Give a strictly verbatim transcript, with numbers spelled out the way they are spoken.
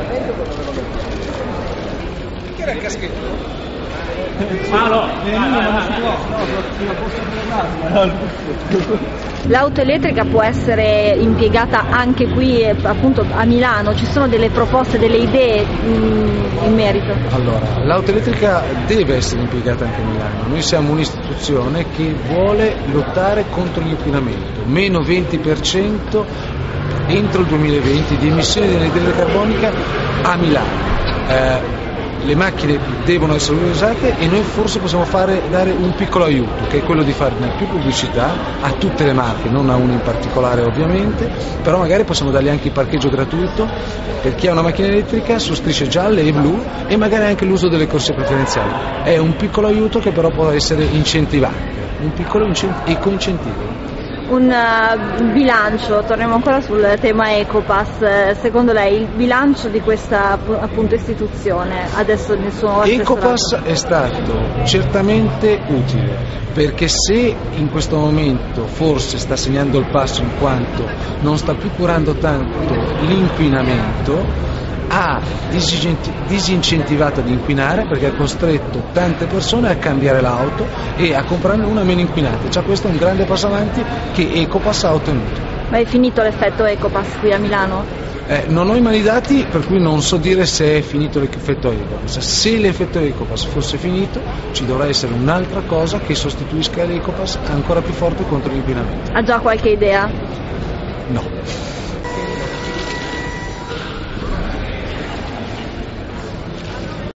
Che era il caschetto? Ah no, L'auto elettrica può essere impiegata anche qui, appunto a Milano, ci sono delle proposte, delle idee mh, in merito? Allora, l'auto elettrica deve essere impiegata anche a Milano, noi siamo un'istituzione che vuole lottare contro l'inquinamento, meno venti per cento entro il duemilaventi di emissioni di anidride carbonica a Milano. Eh, le macchine devono essere usate e noi forse possiamo fare, dare un piccolo aiuto, che è quello di fare più pubblicità a tutte le marche, non a una in particolare ovviamente, però magari possiamo dargli anche il parcheggio gratuito per chi ha una macchina elettrica su strisce gialle e blu e magari anche l'uso delle corsie preferenziali. È un piccolo aiuto che però può essere incentivante, un piccolo incent- eco-incentivo. Un uh, bilancio, torniamo ancora sul tema Ecopass, secondo lei il bilancio di questa appunto istituzione adesso nel suo Ecopass è stato certamente utile, perché se in questo momento forse sta segnando il passo in quanto non sta più curando tanto l'inquinamento, ha disincentivato di inquinare perché ha costretto tante persone a cambiare l'auto e a comprarne una meno inquinante. Già questo è un grande passo avanti che Ecopass ha ottenuto. Ma è finito l'effetto Ecopass qui a Milano? Eh, non ho i mani dati, per cui non so dire se è finito l'effetto Ecopass. Se l'effetto Ecopass fosse finito, ci dovrà essere un'altra cosa che sostituisca l'Ecopass ancora più forte contro l'inquinamento. Ha già qualche idea?